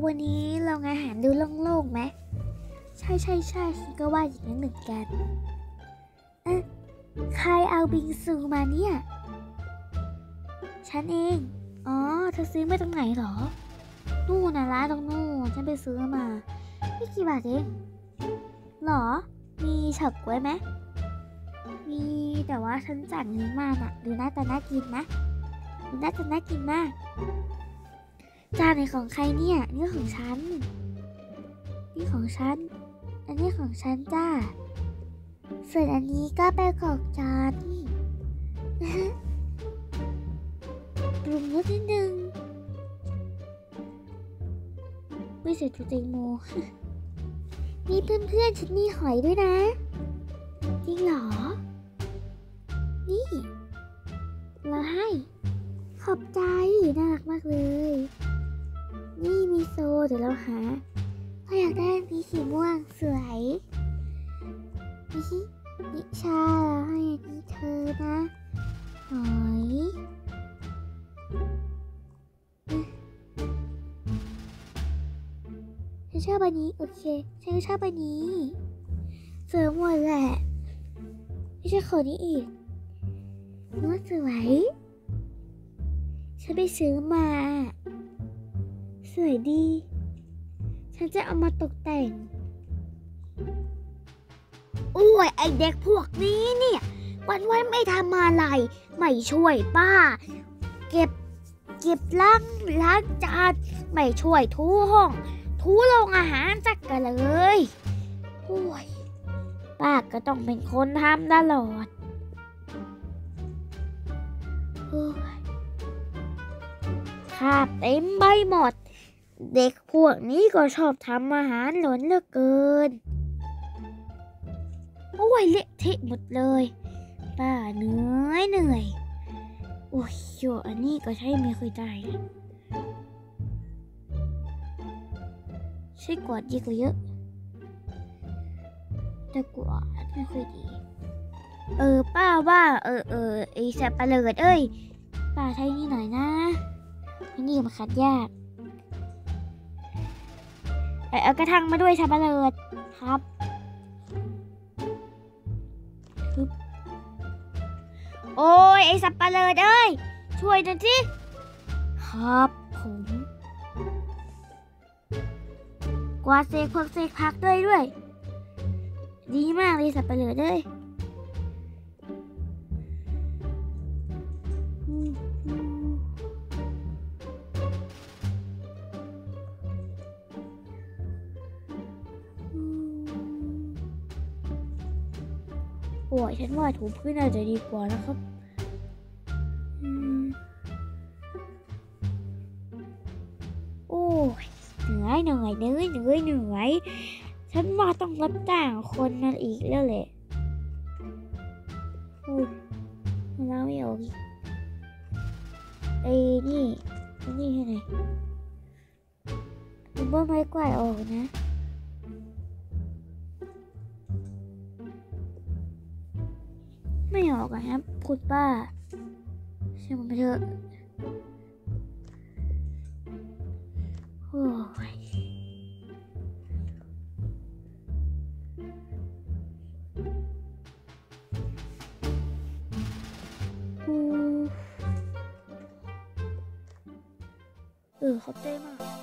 วันนี้ลองอาหารดูโล่งๆไหมใช่ฉันก็ว่าอย่างนั้นเหมือนกันใครเอาบิงซูมาเนี่ยฉันเองอ๋อเธอซื้อมาตรงไหนหรอนู่นนะร้านตรงนู่นฉันไปซื้อมาไม่กี่บาทเองหรอมีเฉาก๊วยไหมมีแต่ว่าฉันสั่งนี้มาน่ะดูน่าจะน่ากินนะดูน่าจะน่ากินมากจานไหนของใครเนี่ยนี่ของฉันนี่ของฉันอันนี้ของฉันจ้าส่วนอันนี้ก็เป็นของฉันปรุงรสนิดนึงไม่ใส่ถุงแตงโมนี่เพื่อนๆฉันมีหอยด้วยนะจริงเหรอนี่เราให้ขอบใจน่ารักมากเลยนี่มีโซเดี๋ยวเราหาเขาอยากได้มีสีม่วงสวยนิชาให้อันนี้เธอนะหอยฉันชอบอันนี้โอเคฉันก็ชอบอันนี้สวยหมดแหละไม่ใช่ขอนี้อีกน้องสวยฉันไปซื้อมาสวยดีฉันจะเอามาตกแต่งโอ้ยไอเด็กพวกนี้เนี่ยวันไม่ทำอะไรไม่ช่วยป้าเก็บล้างจานไม่ช่วยทูห้องทูโรงอาหารจักกันเลยโอ้ยป้าก็ต้องเป็นคนทำตลอดโอ้ยคาบเต็มใบหมดเด็กพวกนี้ก็ชอบทำอาหารหล่นเหลือเกินโอ้ยเละเทะหมดเลยป้าเหนื่อยโอ้ยโยอันนี้ก็ใช้ไม่ค่อยได้นะใช้กวาดดีกว่าเยอะแต่กวาดไม่ค่อยดีป้าว่าไอ้สับปะเลอเอ้ยป้าใช้นี่หน่อยนะนี่มันคัดยากเอากระทังมาด้วยสับปะเลอครับโอ้ยไอ้สับปะเลอเอ้ยช่วยหน่อยสิครับผมกวาดเศษผักด้วยดีมากเลยสับปะเลอเอ้ยโอ้ยฉันว่าถูพื้นอาจจะดีกว่านะครับโอ้ยเหนื่อยฉันว่าต้องรับจ้างคนนั่นอีกแล้วแหละโอ้ยแล้วไม่ออกอีกนี่ให้ไหนคุณบ้าไม้กวาดออกนะไม่ออกอะครับคุณป้าเชื่อมันไปเถอะโอ้ยขอบใจมาก